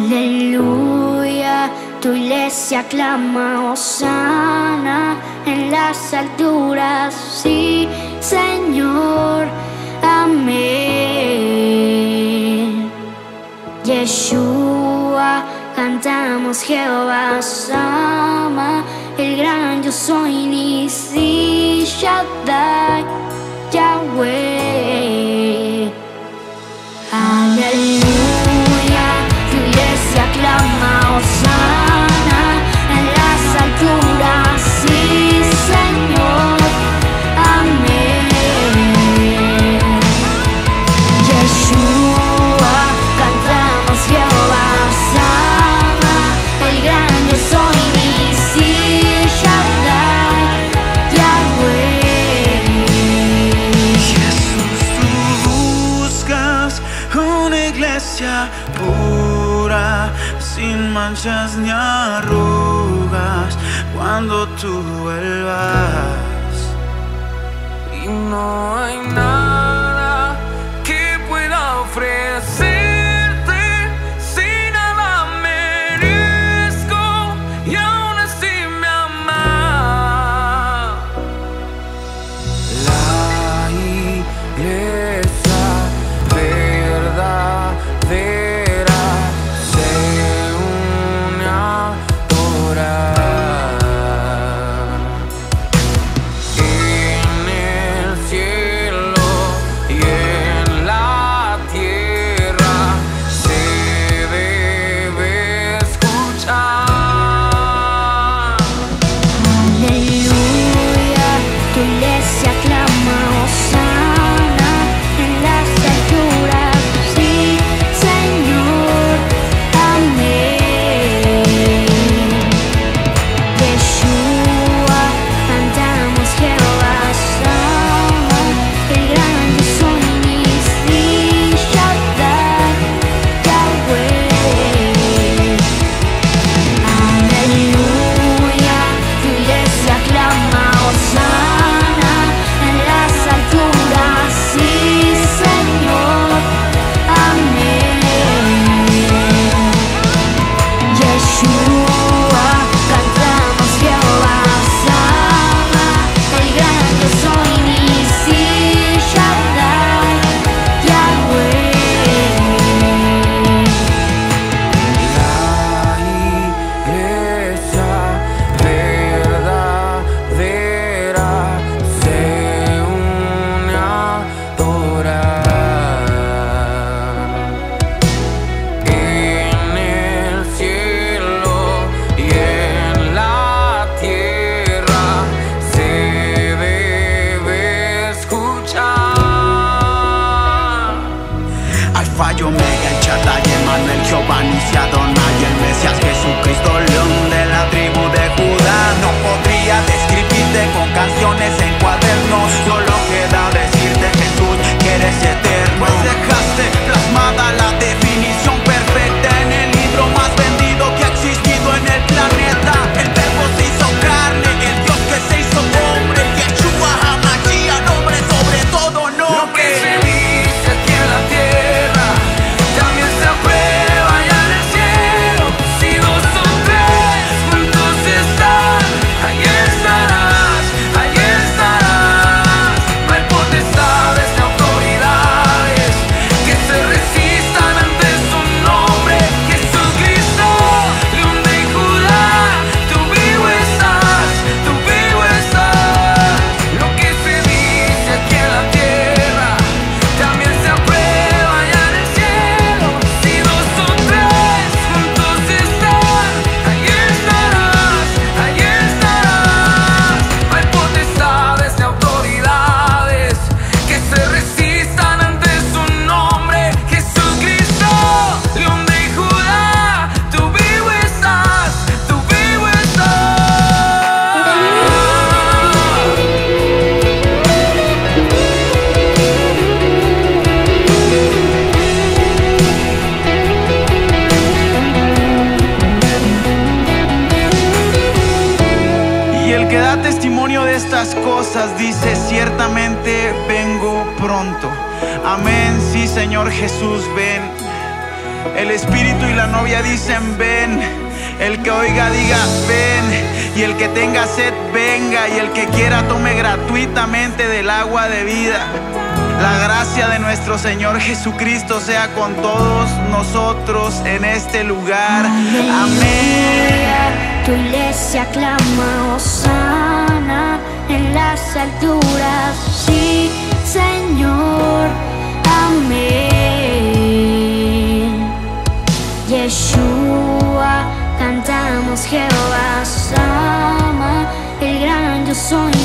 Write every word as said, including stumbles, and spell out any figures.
Aleluya, tu iglesia clama hosana en las alturas, sí, Señor, amén. Yeshua, cantamos Jehová Sama, el gran yo soy, Nisi Shaddai, Yahweh. Aleluya, tu iglesia clama hosana en las alturas, sí, Señor, amén. Yeshua, cantamos Jehová Sama, el gran yo soy, Nisi Shaddai, Yahweh. Jesús, tú buscas una iglesia pura, sin manchas ni arrugas, cuando tú vuelvas. Y no hay nada que pueda ofrecerte si nada merezco y aún así me amas. La iglesia verdadera se une a adorar. En el cielo y en la tierra se debe escuchar. Aleluya, tu iglesia clama hosana en las alturas, sí, Señor, amén. Yeshua, cantamos Jehová Sama, el gran yo soy, Nisi Shaddai, Yahweh. Aleluya, tu iglesia clama hosana en las alturas, sí, Señor, amén. Yeshua, cantamos Jehová Sama, el gran yo soy, Nisi Shaddai, Yahweh. La iglesia verdadera se une a adorar. En el cielo y en la tierra se debe escuchar. Alfa y Omega, el Shaddai, Emmanuel, Jehová, Nisi Adonai, el Mesías, Jesucristo, león de la tribu de Judá. No podría describirte con canciones en cuadernos, solo queda decirte, Jesús, que eres eterno. Pues dejaste plasmada la definición perfecta en el libro más vendido que ha existido en el planeta. El verbo se hizo carne, el Dios que se hizo hombre, Yeshua HaMashiach, nombre sobre todo nombre. Lo que se dice aquí en la tierra también se aprueba allá en el cielo. Si dos o tres juntos están, ahí estarás, ahí estarás. No hay potestades ni autoridades que se resistan ante su nombre. Jesucristo, león de Judá, tú vivo estás, tú vivo estás. Lo que se dice aquí en la tierra también se aprueba allá en el cielo. Si dos o tres juntos están, ahí estarás, ahí estarás. No hay potestades ni autoridades que se resistan ante su nombre. Jesucristo, león de Judá, tú vivo estás, tú vivo estás. Y el que da testimonio de estas cosas dice, ciertamente vengo pronto. Amén, sí, Señor Jesús, ven. El espíritu y la novia dicen ven. El que oiga diga ven. Y el que tenga sed venga. Y el que quiera tome gratuitamente del agua de vida. La gracia de nuestro Señor Jesucristo sea con todos nosotros en este lugar. Amén. Tu iglesia clama hosana en las alturas. Sí, Señor. Amén. Yeshua, cantamos Jehová sama, el gran yo soy